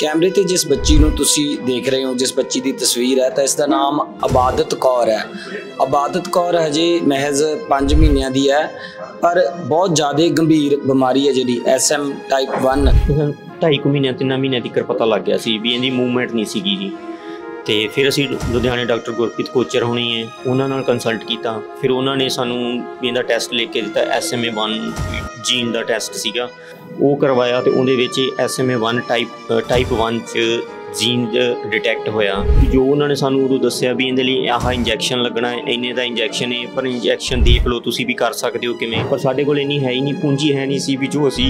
कैमरे ते जिस बच्ची नूं तुसीं देख रहे हो, जिस बच्ची की तस्वीर है, तो इसका नाम अबादत कौर है। अबादत कौर हजे महज 5 महीनों की है, पर बहुत ज़्यादा गंभीर बीमारी है जी SM टाइप 1। 2.5 महीने 3 महीने तक पता लग गया सी भी इहदी मूवमेंट नहीं सीगी जी। तो फिर असी लुधियाने डॉक्टर गुरप्रीत कोचर होनी है, उन्होंने कंसल्ट किया। फिर उन्होंने सानू इहदा टैसट लेके दिता, SMA1 जीन का टैसट सीगा, वो करवाया। तो उहदे SMA1 टाइप 1 च जीन डिटैक्ट होया। जो उन्होंने सानू उदों दस्सिया भी इहदे लई आह इंजैक्शन लगना है, इन्ने दा इंजैक्शन है, पर इंजैक्शन देख लो तुसीं भी कर सकते हो किवें। पर साडे कोल इन्नी है ही नहीं, पूंजी है नहीं सी भी जो असी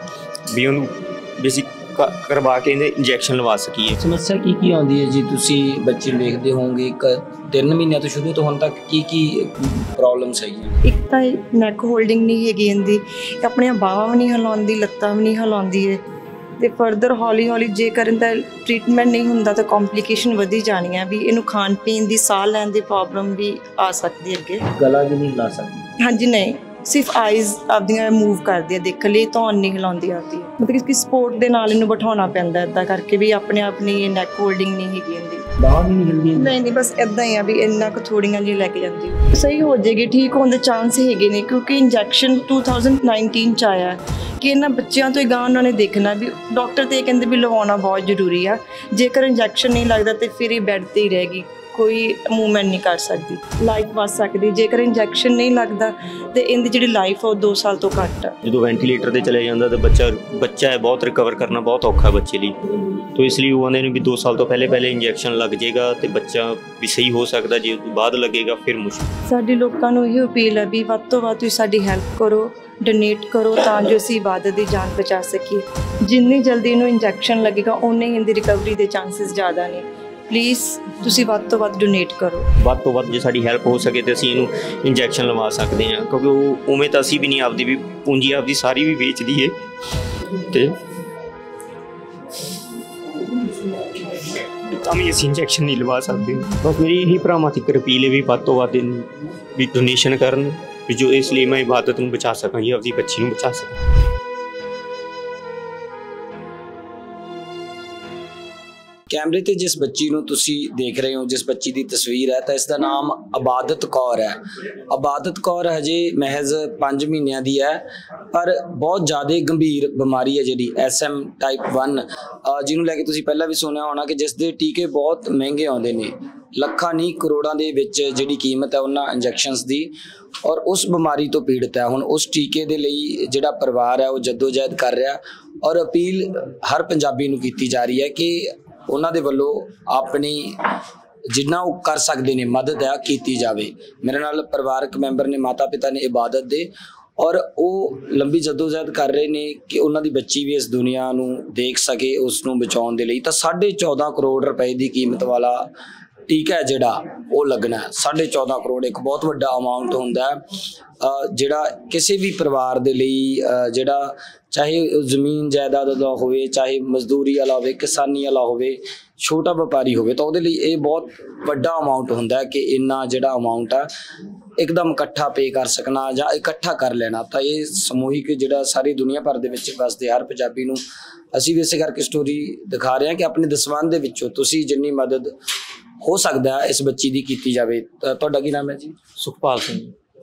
भी उहनूं बेसिक करवा के इंजैक्शन लवा सकीए। समस्या की आती है जी? तुसी बच्चे देखते होंगे 3 महीनों तो शुरू तो हुण तक की प्रॉब्लम्स है? एक तो नैक होल्डिंग नहीं हैगी इहदी, अपनी बाहां भी नहीं हिलाउंदी, लत्तां भी नहीं हिलाउंदी है। तो फरदर हौली हौली जेकर इनका ट्रीटमेंट नहीं होंदा तो कॉम्प्लीकेशन वधी जानी है भी, इनू खाण पीण दी साह लैण दी प्रॉब्लम भी आ सकती है अगे। गला भी नहीं हिला सकती? हाँ जी, नहीं, सिर्फ आईज आपदियां मूव करदी है, देख लिए धौन नहीं हिलाउंदी आती है। मतलब कि सपोर्ट दे नाल इनू बिठाउणा पैंदा इदां करके भी, अपने आप नहीं नैक होल्डिंग नहीं हैगी इहदी। बाहां भी नहीं हिलदी? नहीं, बस इदां ही आ भी इन्ना कुछ थोड़ियां जी लैके जांदी, सही हो जाएगी, ठीक होने के चांस हैगे ने। क्योंकि इंजैक्शन 2019 च आया कि इन्हां बच्चों तो ही गां उन्होंने देखना भी, डॉक्टर तो ये कहते भी लवाना बहुत जरूरी है। जेकर इंजैक्शन नहीं लगता तो फिर ही बैड पर ही रहेगी, कोई मूवमेंट नहीं कर सकती, लाइफ बच सकती। जेकर इंजैक्शन नहीं लगता तो इनकी जी लाइफ है 2 साल तो घट है। जो वेंटिलेटर पर चले जाता तो बच्चा है बहुत रिकवर करना बहुत औखा बच्चे लिए। तो इसलिए वो आते भी 2 साल तो पहले इंजैक्शन लग जाएगा तो बच्चा भी सही हो सकता, जो बाद लगेगा फिर मुश्किल। साडी लोकां नूं इहो अपील है भी वध तो वध तुसीं साडी हैल्प करो, डोनेट करो, तां जो असीं इबादत की जान बचा सकीए। जिन्नी जल्दी इनू इंजैक्शन लगेगा उन्नी ही इनकी रिकवरी के चांसिस ज़्यादा ने। प्लीज़ तुसीं वध तो वध डोनेट करो, वध तो वध जो साडी हैल्प हो सके तो असीं इनू इंजैक्शन लवा सकते हैं। क्योंकि वो उवें तो असीं भी नहीं आपदी भी पूंजी आपदी सारी भी बेच दीए ते भी असीं इंजैक्शन नहीं लवा सकते। बस मेरी यही भरावां तक अपील है भी वध तो वध भी डोनेशन करन, जो इसलिए मैं इबादत नूं बचा सकां जी, आपदी बच्ची नूं बचा सकां। कैमरे ते जिस बच्ची नूं तुसी देख रहे हो, जिस बच्ची की तस्वीर है, तो इसका नाम अबादत कौर है। अबादत कौर हजे महज 5 महीनों की है, पर बहुत ज़्यादा गंभीर बीमारी है जी SM टाइप 1, जिन्होंने लैके तुसी पहला भी सुनिया होना कि जिस दे टीके बहुत महंगे आते हैं, ਲੱਖਾਂ नहीं करोड़ों के विच जिहड़ी कीमत है उन्हां इंजैक्शनस की, और उस बीमारी तो पीड़ित है। हुण उस टीके दे लई जिहड़ा परिवार है वो जद्दोजहद कर रहा, और अपील हर पंजाबी नूं कीती जा रही है कि उन्हां दे वल्लों अपनी जिन्ना वो कर सकते हैं मदद है कीती जावे। मेरे नाल परिवारक मैंबर ने, माता पिता ने इबादत दे, और वो लंबी जद्दोजहद कर रहे हैं कि उन्होंने बच्ची भी इस दुनिया नूं देख सके, उसनूं बचाउण दे लई। तां 14.5 करोड़ रुपए की कीमत वाला टीका है जिहड़ा वो लगना है। 14.5 करोड़ एक बहुत वड्डा अमाउंट हुंदा है, जिहड़ा किसी भी परिवार दे लई, जिहड़ा चाहे जमीन जायदाद वाला होवे, चाहे मजदूरी वाला होवे, किसानी वाला होवे, छोटा व्यापारी होवे, तो उहदे लई ये बहुत वड्डा अमाउंट हुंदा है कि इन्ना जिहड़ा अमाउंट है एकदम इकट्ठा पे कर सकना या इकट्ठा कर लेना। तो ये समूहिक जिहड़ा सारी दुनिया भर दे विच वसदे हर पंजाबी नूं असीं भी इसे करके स्टोरी दिखा रहे हैं कि अपने दसवंध दे विचों तुसीं जिन्नी मदद हो सकता है इस बच्ची की कीती जावे। तुहाडा की नाम है जी? सुखपाल सिंह।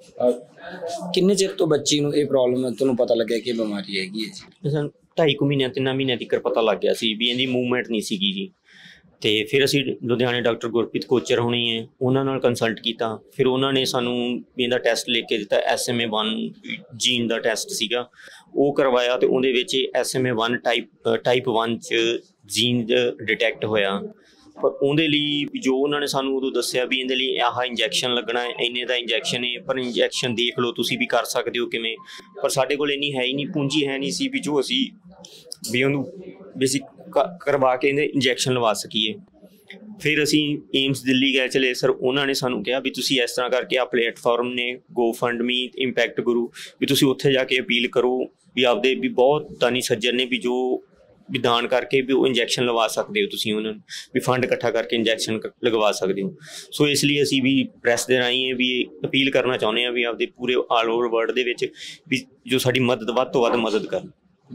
किन्ने चिर तो बच्ची नूं ये प्रॉब्लम है, तुहानूं पता लग्या कि बीमारी हैगी है जी? 2.5 महीने 3 महीने तक पता लग गया सी भी इहदी मूवमेंट नहीं सीगी जी। तो फिर असी लुधियाने डॉक्टर गुरप्रीत कोचर होनी है, उन्होंने कंसल्ट किया। फिर उन्होंने सानू इहदा टैसट लेके दिता, SMA1 जीन का टैसट सीगा, वो करवाया। तो उहदे SMA1 टाइप 1 च जीन डिटैक्ट होया। पर उहदे लई जो उन्होंने सानू उदों दस्सिया भी इहदे लई आह इंजैक्शन लगना है, इन्ने दा इंजैक्शन है, पर इंजैक्शन देख लो तुसीं भी कर सकते हो किवें। पर साडे कोल इन्नी है ही नहीं, पूंजी है नहीं सी भी जो असी भी उहनूं बेसिक करवा के इंजैक्शन लवा सकीए। फिर असी एम्स दिल्ली गए चले, सर उन्होंने सानू कहा भी तुसीं इस तरह करके आ प्लेटफॉर्म ने GoFundMe, इंपैक्ट गुरु, भी तुसीं उत्थे जाके अपील करो भी आपदे भी बहुत दानी सज्जन ने भी जो भी दान करके भी वो इंजैक्शन लवा सकते हो, तुसीं उन्होंने भी फंड इकट्ठा करके इंजैक्शन लगवा सकते हो। सो इसलिए असी भी प्रैस दे राहीं भी अपील करना चाहुंदे हैं भी आपदे पूरे ऑल ओवर वर्ल्ड दे विच भी जो साडी मदद वध तो वध मदद करन।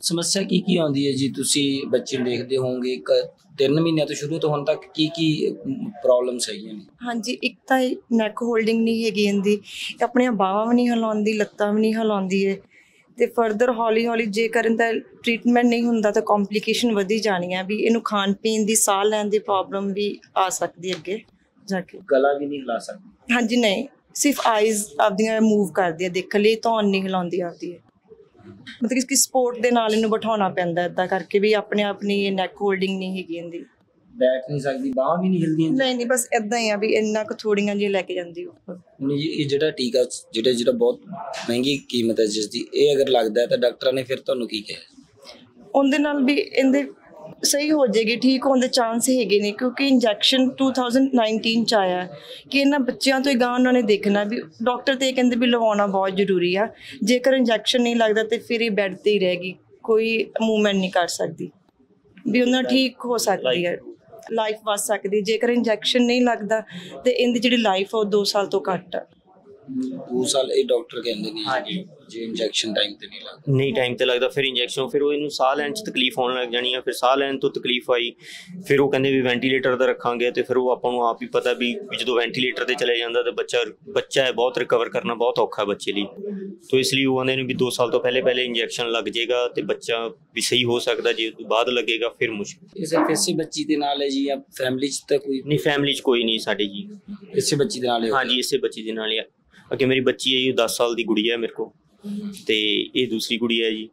ਸਮੱਸਿਆ ਕੀ ਆਉਂਦੀ ਹੈ ਜੀ? ਤੁਸੀਂ ਬੱਚੇ ਨੂੰ ਦੇਖਦੇ ਹੋਵੋਗੇ 3 ਮਹੀਨਿਆਂ ਤੋਂ ਸ਼ੁਰੂ ਤੋਂ ਹੁਣ ਤੱਕ ਕੀ ਪ੍ਰੋਬਲਮਸ ਹੈਗੀਆਂ ਨੇ? ਹਾਂਜੀ, ਇੱਕ ਤਾਂ ਨੈਕ ਹੋਲਡਿੰਗ ਨਹੀਂ ਹੈਗੀ ਇਹਦੀ, ਆਪਣੀਆਂ ਬਾਹਾਂ ਵੀ ਨਹੀਂ ਹਿਲਾਉਂਦੀ, ਲੱਤਾਂ ਵੀ ਨਹੀਂ ਹਿਲਾਉਂਦੀ ਹੈ। ਤੇ ਫਰਦਰ ਹੌਲੀ ਹੌਲੀ ਜੇਕਰ ਇਹਦਾ ਟ੍ਰੀਟਮੈਂਟ ਨਹੀਂ ਹੁੰਦਾ ਤਾਂ ਕੰਪਲਿਕੇਸ਼ਨ ਵਧੀ ਜਾਣੀ ਹੈ, ਵੀ ਇਹਨੂੰ ਖਾਣ ਪੀਣ ਦੀ, ਸਾਹ ਲੈਣ ਦੀ ਪ੍ਰੋਬਲਮ ਵੀ ਆ ਸਕਦੀ ਹੈ ਅੱਗੇ ਜਾ ਕੇ। ਗਲਾ ਵੀ ਨਹੀਂ ਹਿਲਾ ਸਕਦੀ? ਹਾਂਜੀ ਨਹੀਂ, ਸਿਰਫ ਆਈਜ਼ ਆਪਦੀਆਂ ਮੂਵ ਕਰਦੀ ਹੈ ਦੇਖਣ ਲਈ, ਧੌਣ ਨਹੀਂ ਹਿਲਾਉਂਦੀ ਆਪਦੀ ਹੈ। ਮਤਲਬ ਕਿ ਸਪੋਰਟ ਦੇ ਨਾਲ ਇਹਨੂੰ ਬਿਠਾਉਣਾ ਪੈਂਦਾ ਇੱਦਾਂ ਕਰਕੇ, ਵੀ ਆਪਣੇ ਆਪਣੀ ਨੈਕ ਹੋਲਡਿੰਗ ਨਹੀਂ ਹੈਗੀ ਇਹਦੀ। ਬੈਠ ਨਹੀਂ ਸਕਦੀ, ਬਾਹਾਂ ਵੀ ਨਹੀਂ ਹਿਲਦੀਆਂ? ਨਹੀਂ, ਬਸ ਇੱਦਾਂ ਹੀ ਆ ਵੀ ਇੰਨਾ ਕੁ ਥੋੜੀਆਂ ਜਿਹੀਆਂ ਲੈ ਕੇ ਜਾਂਦੀ ਉੱਪਰ। ਹੁਣ ਇਹ ਜਿਹੜਾ ਟੀਕਾ ਜਿਹੜਾ ਬਹੁਤ ਮਹਿੰਗੀ ਕੀਮਤ ਹੈ ਜਿਸ ਦੀ, ਇਹ ਅਗਰ ਲੱਗਦਾ ਹੈ ਤਾਂ ਡਾਕਟਰਾਂ ਨੇ ਫਿਰ ਤੁਹਾਨੂੰ ਕੀ ਕਿਹਾ? ਉਹਦੇ ਨਾਲ ਵੀ ਇਹਦੇ ਸਹੀ ਹੋ ਜਾਏਗੀ, ਠੀਕ ਹੋਣ ਦੇ ਚਾਂਸ ਹੈਗੇ ਨੇ, ਕਿਉਂਕਿ ਇੰਜੈਕਸ਼ਨ 2019 ਚ ਆਇਆ ਕਿ ਇਹਨਾਂ ਬੱਚਿਆਂ ਤੋਂ ਹੀ ਗਾਂ ਉਹਨਾਂ ਨੇ ਦੇਖਣਾ ਵੀ ਡਾਕਟਰ ਤੇ ਕਹਿੰਦੇ ਵੀ ਲਵਾਉਣਾ ਬਹੁਤ ਜ਼ਰੂਰੀ ਆ। ਜੇਕਰ ਇੰਜੈਕਸ਼ਨ ਨਹੀਂ ਲੱਗਦਾ ਤੇ ਫਿਰ ਇਹ ਬੈੱਡ ਤੇ ਹੀ ਰਹੇਗੀ, ਕੋਈ ਮੂਵਮੈਂਟ ਨਹੀਂ ਕਰ ਸਕਦੀ, ਵੀ ਉਹਨਾਂ ਠੀਕ ਹੋ ਸਕਦੀ ਹੈ, ਲਾਈਫ ਬਚ ਸਕਦੀ। ਜੇਕਰ ਇੰਜੈਕਸ਼ਨ ਨਹੀਂ ਲੱਗਦਾ ਤੇ ਇਹਦੀ ਜਿਹੜੀ ਲਾਈਫ ਆ ਉਹ 2 ਸਾਲ ਤੋਂ ਘੱਟ ਆ। 2 ਸਾਲ ਇਹ ਡਾਕਟਰ ਕਹਿੰਦੇ ਨੇ? ਹਾਂਜੀ, ਜੇ ਇੰਜੈਕਸ਼ਨ ਟਾਈਮ ਤੇ ਨਹੀਂ ਟਾਈਮ ਤੇ ਲੱਗਦਾ ਫਿਰ ਇੰਜੈਕਸ਼ਨ, ਫਿਰ ਉਹ ਇਹਨੂੰ ਸਾਹ ਲੈਣ 'ਚ ਤਕਲੀਫ ਹੋਣ ਲੱਗ ਜਾਣੀ ਆ। ਫਿਰ ਸਾਹ ਲੈਣ ਤੋਂ ਤਕਲੀਫ ਆਈ, ਫਿਰ ਉਹ ਕਹਿੰਦੇ ਵੀ ਵੈਂਟੀਲੇਟਰ ਦਾ ਰੱਖਾਂਗੇ, ਤੇ ਫਿਰ ਉਹ ਆਪਾਂ ਨੂੰ ਆਪ ਹੀ ਪਤਾ ਵੀ ਜਦੋਂ ਵੈਂਟੀਲੇਟਰ ਤੇ ਚਲੇ ਜਾਂਦਾ ਤਾਂ ਬੱਚਾ ਹੈ, ਬਹੁਤ ਰਿਕਵਰ ਕਰਨਾ ਬਹੁਤ ਔਖਾ ਬੱਚੇ ਲਈ। ਤਾਂ ਇਸ ਲਈ ਉਹ ਕਹਿੰਦੇ ਨੇ ਵੀ 2 ਸਾਲ ਤੋਂ ਪਹਿਲੇ ਇੰਜੈਕਸ਼ਨ ਲੱਗ ਜਾਏਗਾ ਤੇ ਬੱਚਾ ਵੀ ਸਹੀ ਹੋ ਸਕਦਾ, ਜੇ ਬਾਅਦ ਲੱਗੇਗਾ ਫਿਰ ਮੁਸ਼ਕਿਲ। ਇਹ ਸਿਰਫ ਇਸੇ ਬੱਚੀ ਦੇ ਨਾਲ ਹੈ ਜੀ ਜਾਂ ਫੈਮਿਲੀ 'ਚ ਤਾਂ ਕੋਈ? ਨਹੀਂ, ਫੈਮਿਲੀ 'ਚ ਕੋਈ ਨਹੀਂ ਸਾਡੀ ਜੀ, ਇਸੇ ਬੱਚੀ ਦੇ ਨਾਲ? ਹਾਂਜੀ, ਇਸੇ ਬੱਚੀ ਦੇ ਨਾਲ ਹੀ ਆ। ਅੱਗੇ ਮੇਰੀ ਬੱਚੀ ਹੈ ਜੀ, 10 ਸਾਲ ਦੀ ਗੁੜੀਆ ਹੈ ਮੇਰੇ ਕੋਲ, ਤੇ ਇਹ ਦੂਸਰੀ ਗੁੜੀਆ ਹੈ ਜੀ।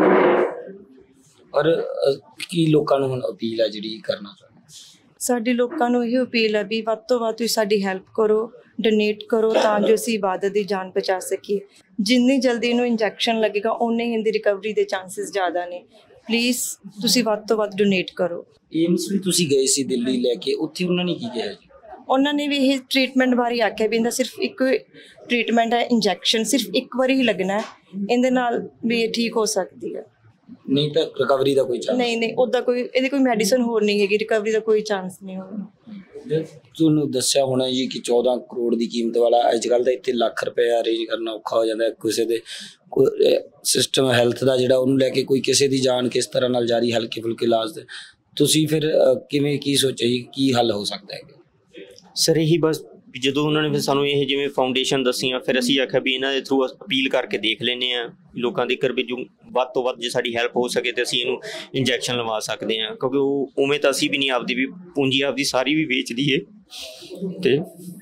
ਔਰ ਕੀ ਲੋਕਾਂ ਨੂੰ ਹੁਣ ਅਪੀਲ ਹੈ ਜਿਹੜੀ ਕਰਨਾ ਚਾਹੁੰਦੇ? ਸਾਡੀ ਲੋਕਾਂ ਨੂੰ ਇਹ ਅਪੀਲ ਹੈ ਵੀ ਵੱਧ ਤੋਂ ਵੱਧ ਤੁਸੀਂ ਸਾਡੀ ਹੈਲਪ ਕਰੋ, ਡੋਨੇਟ ਕਰੋ, ਤਾਂ ਜੋ ਅਸੀਂ ਇਬਾਦਤ ਦੀ ਜਾਨ ਬਚਾ ਸਕੀਏ। ਜਿੰਨੀ ਜਲਦੀ ਇਹਨੂੰ ਇੰਜੈਕਸ਼ਨ ਲੱਗੇਗਾ ਉਨੇ ਹੀ ਇਹਦੀ ਰਿਕਵਰੀ ਦੇ ਚਾਂਸਸ ਜ਼ਿਆਦਾ ਨੇ। ਪਲੀਜ਼ ਤੁਸੀਂ ਵੱਧ ਤੋਂ ਵੱਧ ਡੋਨੇਟ ਕਰੋ। ਏਮਸ ਵੀ ਤੁਸੀਂ ਗਏ ਸੀ ਦਿੱਲੀ ਲੈ ਕੇ, ਉੱਥੇ ਉਹਨਾਂ ਨੇ ਕੀ ਕਿਹਾ ਜੀ? ਉਹਨਾਂ ਨੇ ਵੀ ਇਹ ਟ੍ਰੀਟਮੈਂਟ ਬਾਰੇ ਆਖਿਆ ਵੀ ਇਹਦਾ ਸਿਰਫ ਇੱਕ ਟ੍ਰੀਟਮੈਂਟ ਹੈ, ਇੰਜੈਕਸ਼ਨ ਸਿਰਫ ਇੱਕ ਵਾਰੀ ਹੀ ਲੱਗਣਾ ਹੈ, ਇਹਦੇ ਨਾਲ ਵੀ ਇਹ ਠੀਕ ਹੋ ਸਕਦੀ ਹੈ। ਨਹੀਂ ਤਾਂ ਰਿਕਵਰੀ ਦਾ ਕੋਈ ਚਾਂਸ? ਨਹੀਂ, ਉੱਦਾਂ ਕੋਈ ਇਹਦੀ ਕੋਈ ਮੈਡੀਸਨ ਹੋਰ ਨਹੀਂ ਹੈਗੀ, ਰਿਕਵਰੀ ਦਾ ਕੋਈ ਚਾਂਸ ਨਹੀਂ ਹੋਣਾ। ਤੁਹਾਨੂੰ ਦੱਸਿਆ ਹੋਣਾ ਜੀ ਕਿ 14 ਕਰੋੜ ਦੀ ਕੀਮਤ ਵਾਲਾ ਅੱਜ ਕੱਲ੍ਹ ਤਾਂ ਇੱਥੇ ਲੱਖ ਰੁਪਏ ਅਰੇਂਜ ਕਰਨਾ ਔਖਾ ਹੋ ਜਾਂਦਾ। ਕਿਸੇ ਦੇ ਸਿਸਟਮ ਹੈਲਥ ਦਾ ਜਿਹੜਾ ਉਹਨੂੰ ਲੈ ਕੇ ਕੋਈ ਕਿਸੇ ਦੀ ਜਾਨ ਕਿਸ ਤਰ੍ਹਾਂ ਨਾਲ ਜਾਰੀ, ਹਲਕੇ ਫੁਲਕੇ ਇਲਾਜ ਦੇ ਤੁਸੀਂ ਫਿਰ ਕਿਵੇਂ ਕੀ ਸੋਚਿਆ ਜੀ ਕੀ ਹੱਲ ਹੋ ਸਕਦਾ ਹੈ? ਸਰ ਇਹੀ ਬਸ ਜਦੋਂ ਉਹਨਾਂ ਨੇ ਫਿਰ ਸਾਨੂੰ ਇਹ ਜਿਵੇਂ ਫਾਊਂਡੇਸ਼ਨ ਦੱਸੀਆਂ, ਫਿਰ ਅਸੀਂ ਆਖਿਆ ਵੀ ਇਹਨਾਂ ਦੇ ਥਰੂ ਅਪੀਲ ਕਰਕੇ ਦੇਖ ਲੈਂਦੇ ਹਾਂ ਲੋਕਾਂ ਦੇ ਘਰ ਵੀ, ਜੋ ਵੱਧ ਤੋਂ ਵੱਧ ਜੇ ਸਾਡੀ ਹੈਲਪ ਹੋ ਸਕੇ ਤੇ ਅਸੀਂ ਇਹਨੂੰ ਇੰਜੈਕਸ਼ਨ ਲਵਾ ਸਕਦੇ ਹਾਂ, ਕਿਉਂਕਿ ਉਹ ਉਵੇਂ ਤਾਂ ਅਸੀਂ ਵੀ ਨਹੀਂ, ਆਪਦੀ ਵੀ ਪੂੰਜੀ ਆਪਦੀ ਸਾਰੀ ਵੀ ਵੇਚ ਦਈਏ ਤੇ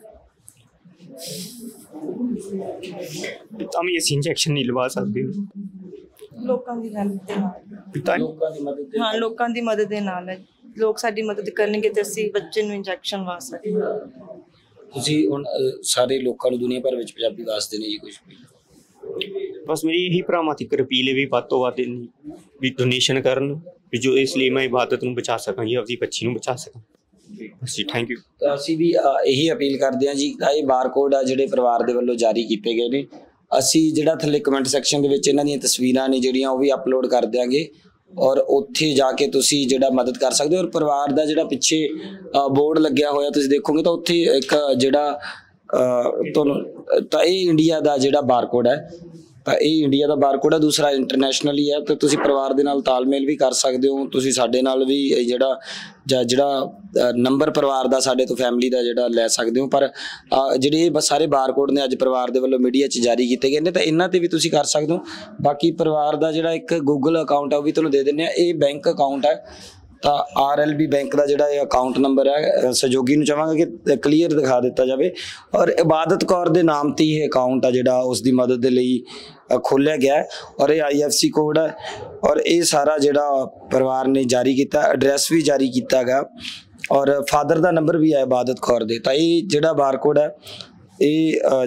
ਤਾਂ ਵੀ ਅਸੀਂ ਇੰਜੈਕਸ਼ਨ ਨਹੀਂ ਲਵਾ ਸਕਦੇ। ਲੋਕਾਂ ਦੀ ਹੈਲਪ ਦੇ ਨਾਲ, ਲੋਕਾਂ ਦੀ ਮਦਦ? ਹਾਂ, ਲੋਕਾਂ ਦੀ ਮਦਦ ਦੇ ਨਾਲ ਹੈ। ਲੋਕ ਸਾਡੀ ਮਦਦ ਕਰਨਗੇ ਤੇ ਅਸੀਂ ਬੱਚੇ ਨੂੰ ਇੰਜੈਕਸ਼ਨ ਲਵਾ ਸਕਦੇ ਹਾਂ। ਤੁਸੀਂ ਹੁਣ ਸਾਰੇ ਲੋਕਾਂ ਨੂੰ ਦੁਨੀਆ ਭਰ ਵਿੱਚ ਪੰਜਾਬੀ ਵਾਸਤੇ ਨੇ ਜੀ ਕੁਝ? ਬਸ ਮੇਰੀ ਇਹੀ ਭਰਾਵਾਂ ਤੱਕ ਅਪੀਲ ਹੈ ਵੀ ਵੱਧ ਤੋਂ ਵੱਧ ਵੀ ਡੋਨੇਸ਼ਨ ਕਰਨ, ਵੀ ਜੋ ਇਸ ਲਈ ਮੈਂ ਇਬਾਦਤ ਨੂੰ ਬਚਾ ਸਕਾਂ ਜੀ, ਆਪਦੀ ਬੱਚੀ ਨੂੰ ਬਚਾ ਸਕਾਂ। ਬਸ ਜੀ, ਥੈਂਕ ਯੂ। ਤਾਂ ਅਸੀਂ ਵੀ ਇਹੀ ਅਪੀਲ ਕਰਦੇ ਹਾਂ ਜੀ, ਇਹ ਬਾਰਕੋਡ ਆ ਜਿਹੜੇ ਪਰਿਵਾਰ ਦੇ ਵੱਲੋਂ ਜਾਰੀ ਕੀਤੇ ਗਏ ਨੇ, ਅਸੀਂ ਜਿਹੜਾ ਥੱਲੇ ਕਮੈਂਟ ਸੈਕਸ਼ਨ ਦੇ ਵਿੱਚ ਇਹਨਾਂ ਦੀਆਂ ਤਸਵੀਰਾਂ ਨੇ ਜਿਹੜੀਆਂ ਉਹ ਵੀ ਅਪਲੋਡ ਕਰ ਦਿਆਂਗੇ, ਔਰ ਉੱਥੇ ਜਾ ਕੇ ਤੁਸੀਂ ਜਿਹੜਾ ਮਦਦ ਕਰ ਸਕਦੇ ਹੋ। ਔਰ ਪਰਿਵਾਰ ਦਾ ਜਿਹੜਾ ਪਿੱਛੇ ਬੋਰਡ ਲੱਗਿਆ ਹੋਇਆ ਤੁਸੀਂ ਦੇਖੋਗੇ ਤਾਂ ਉੱਥੇ ਇੱਕ ਜਿਹੜਾ ਤੁਹਾਨੂੰ ਤਾਂ ਇਹ ਇੰਡੀਆ ਦਾ ਜਿਹੜਾ ਬਾਰਕੋਡ ਹੈ, ਤਾਂ ਇਹ ਇੰਡੀਆ ਦਾ ਬਾਰਕੋਡ ਹੈ, ਦੂਸਰਾ ਇੰਟਰਨੈਸ਼ਨਲੀ ਹੈ। ਤਾਂ ਤੁਸੀਂ ਪਰਿਵਾਰ ਦੇ ਨਾਲ ਤਾਲਮੇਲ ਵੀ ਕਰ ਸਕਦੇ ਹੋ, ਤੁਸੀਂ ਸਾਡੇ ਨਾਲ ਵੀ ਜਿਹੜਾ ਨੰਬਰ ਪਰਿਵਾਰ ਦਾ ਸਾਡੇ ਤੋਂ ਫੈਮਿਲੀ ਦਾ ਜਿਹੜਾ ਲੈ ਸਕਦੇ ਹੋ। ਪਰ ਜਿਹੜੇ ਇਹ ਸਾਰੇ ਬਾਰਕੋਡ ਨੇ ਅੱਜ ਪਰਿਵਾਰ ਦੇ ਵੱਲੋਂ ਮੀਡੀਆ 'ਚ ਜਾਰੀ ਕੀਤੇ ਗਏ ਨੇ, ਤਾਂ ਇਹਨਾਂ 'ਤੇ ਵੀ ਤੁਸੀਂ ਕਰ ਸਕਦੇ ਹੋ। ਬਾਕੀ ਪਰਿਵਾਰ ਦਾ ਜਿਹੜਾ ਇੱਕ ਗੂਗਲ ਅਕਾਊਂਟ ਹੈ ਉਹ ਵੀ ਤੁਹਾਨੂੰ ਦੇ ਦਿੰਦੇ ਹਾਂ। ਇਹ ਬੈਂਕ ਅਕਾਊਂਟ ਹੈ, ਤਾਂ RLB ਬੈਂਕ ਦਾ ਜਿਹੜਾ ਇਹ ਅਕਾਊਂਟ ਨੰਬਰ ਹੈ, ਸਹਿਯੋਗੀ ਨੂੰ ਚਾਹਾਂਗਾ ਕਿ ਕਲੀਅਰ ਦਿਖਾ ਦਿੱਤਾ ਜਾਵੇ। ਔਰ ਇਬਾਦਤ ਕੌਰ ਦੇ ਨਾਮ 'ਤੇ ਇਹ ਅਕਾਊਂਟ ਆ ਜਿਹੜਾ ਉਸ ਦੀ ਮਦਦ ਦੇ ਲਈ ਖੋਲ੍ਹਿਆ ਗਿਆ ਹੈ, ਔਰ ਇਹ IFSC ਕੋਡ ਹੈ, ਔਰ ਇਹ ਸਾਰਾ ਜਿਹੜਾ ਪਰਿਵਾਰ ਨੇ ਜਾਰੀ ਕੀਤਾ, ਐਡਰੈਸ ਵੀ ਜਾਰੀ ਕੀਤਾ ਗਿਆ, ਔਰ ਫਾਦਰ ਦਾ ਨੰਬਰ ਵੀ ਹੈ ਇਬਾਦਤ ਕੌਰ ਦੇ। ਤਾਂ ਇਹ ਜਿਹੜਾ ਬਾਰਕੋਡ ਹੈ, ਇਹ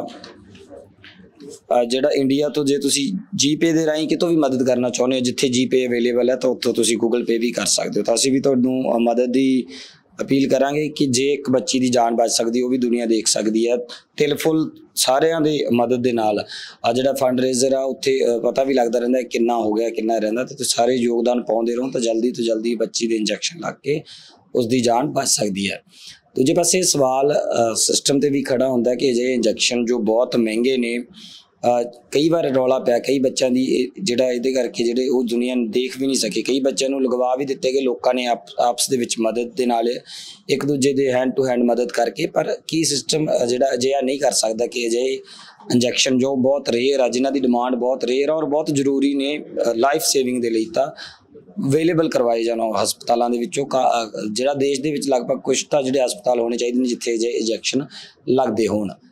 ਜਿਹੜਾ ਇੰਡੀਆ ਤੋਂ ਜੇ ਤੁਸੀਂ GPay ਦੇ ਰਾਹੀਂ ਕਿਤੋਂ ਵੀ ਮਦਦ ਕਰਨਾ ਚਾਹੁੰਦੇ ਹੋ, ਜਿੱਥੇ GPay ਅਵੇਲੇਬਲ ਹੈ ਤਾਂ ਉੱਥੋਂ ਤੁਸੀਂ Google Pay ਵੀ ਕਰ ਸਕਦੇ ਹੋ। ਤਾਂ ਅਸੀਂ ਵੀ ਤੁਹਾਨੂੰ ਮਦਦ ਦੀ ਅਪੀਲ ਕਰਾਂਗੇ ਕਿ ਜੇ ਇੱਕ ਬੱਚੀ ਦੀ ਜਾਨ ਬਚ ਸਕਦੀ ਉਹ ਵੀ ਦੁਨੀਆ ਦੇਖ ਸਕਦੀ ਹੈ। ਤਿਲ ਫੁੱਲ ਸਾਰਿਆਂ ਦੇ ਮਦਦ ਦੇ ਨਾਲ ਆ ਜਿਹੜਾ ਫੰਡ ਰੇਜ਼ਰ ਆ ਉੱਥੇ ਪਤਾ ਵੀ ਲੱਗਦਾ ਰਹਿੰਦਾ ਕਿੰਨਾ ਹੋ ਗਿਆ ਕਿੰਨਾ ਰਹਿੰਦਾ, ਤੇ ਸਾਰੇ ਯੋਗਦਾਨ ਪਾਉਂਦੇ ਰਹੋ ਤਾਂ ਜਲਦੀ ਤੋਂ ਜਲਦੀ ਬੱਚੀ ਦੇ ਇੰਜੈਕਸ਼ਨ ਲੱਗ ਕੇ ਉਸ ਦੀ ਜਾਨ ਬਚ ਸਕਦੀ ਹੈ। ਦੂਜੇ ਪਾਸੇ ਸਵਾਲ ਸਿਸਟਮ ਤੇ ਵੀ ਖੜਾ ਹੁੰਦਾ ਕਿ ਅਜਿਹੇ ਇੰਜੈਕਸ਼ਨ ਜੋ ਬਹੁਤ ਮਹਿੰਗੇ ਨੇ ਕਈ ਵਾਰ ਰੌਲਾ ਪਿਆ ਕਈ ਬੱਚਿਆਂ ਦੀ ਜਿਹੜਾ ਇਹਦੇ ਕਰਕੇ ਜਿਹੜੇ ਉਹ ਦੁਨੀਆ ਨੂੰ ਦੇਖ ਵੀ ਨਹੀਂ ਸਕੇ, ਕਈ ਬੱਚਿਆਂ ਨੂੰ ਲਗਵਾ ਵੀ ਦਿੱਤੇ ਗਏ ਲੋਕਾਂ ਨੇ ਆਪਸ ਦੇ ਵਿੱਚ ਮਦਦ ਦੇ ਨਾਲ ਇੱਕ ਦੂਜੇ ਦੇ ਹੈਂਡ ਟੂ ਹੈਂਡ ਮਦਦ ਕਰਕੇ। ਪਰ ਕੀ ਸਿਸਟਮ ਜਿਹੜਾ ਅਜਿਹਾ ਨਹੀਂ ਕਰ ਸਕਦਾ ਕਿ ਅਜਿਹੇ ਇੰਜੈਕਸ਼ਨ ਜੋ ਬਹੁਤ ਰੇਅਰ ਆ, ਜਿਨ੍ਹਾਂ ਦੀ ਡਿਮਾਂਡ ਬਹੁਤ ਰੇਅਰ ਔਰ ਬਹੁਤ ਜ਼ਰੂਰੀ ਨੇ ਲਾਈਫ ਸੇਵਿੰਗ ਦੇ ਲਈ, ਤਾਂ ਅਵੇਲੇਬਲ ਕਰਵਾਏ ਜਾਣ ਹਸਪਤਾਲਾਂ ਦੇ ਵਿੱਚੋਂ। ਜਿਹੜਾ ਦੇਸ਼ ਦੇ ਵਿੱਚ ਲਗਭਗ ਕੁਛ ਤਾਂ ਜਿਹੜੇ ਹਸਪਤਾਲ ਹੋਣੇ ਚਾਹੀਦੇ ਨੇ ਜਿੱਥੇ ਅਜਿਹੇ ਇੰਜੈਕਸ਼ਨ ਲੱਗਦੇ ਹੋਣ।